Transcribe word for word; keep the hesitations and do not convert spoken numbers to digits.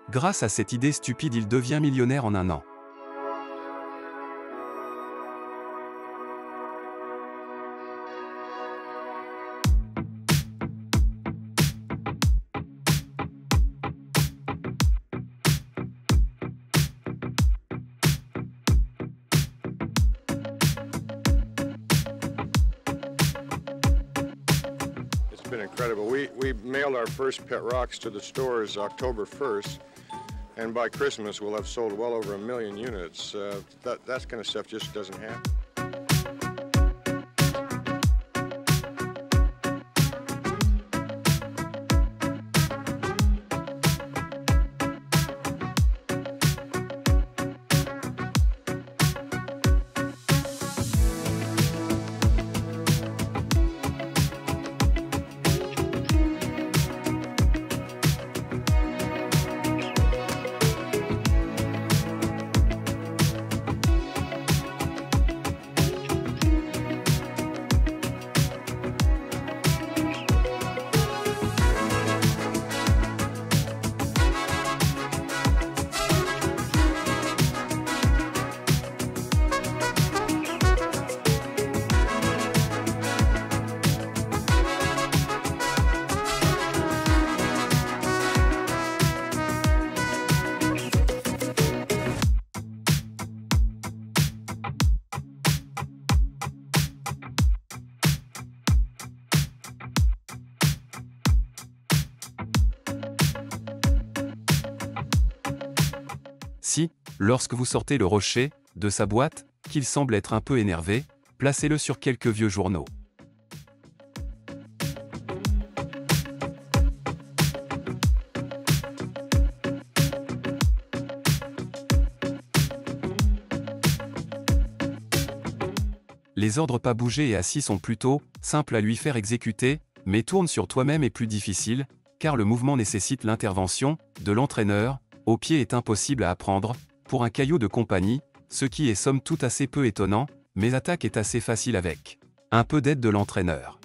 Grâce à cette idée stupide, il devient millionnaire en un an. It's been incredible. We, we mailed our first pet rocks to the stores October first, and by Christmas we'll have sold well over a million units. Uh, that, that kind of stuff just doesn't happen. Si, lorsque vous sortez le rocher de sa boîte, qu'il semble être un peu énervé, placez-le sur quelques vieux journaux. Les ordres pas bouger et assis sont plutôt simples à lui faire exécuter, mais tourne sur toi-même est plus difficile, car le mouvement nécessite l'intervention de l'entraîneur. Au pied est impossible à apprendre, pour un caillou de compagnie, ce qui est somme toute assez peu étonnant, mais attaque est assez facile avec un peu d'aide de l'entraîneur.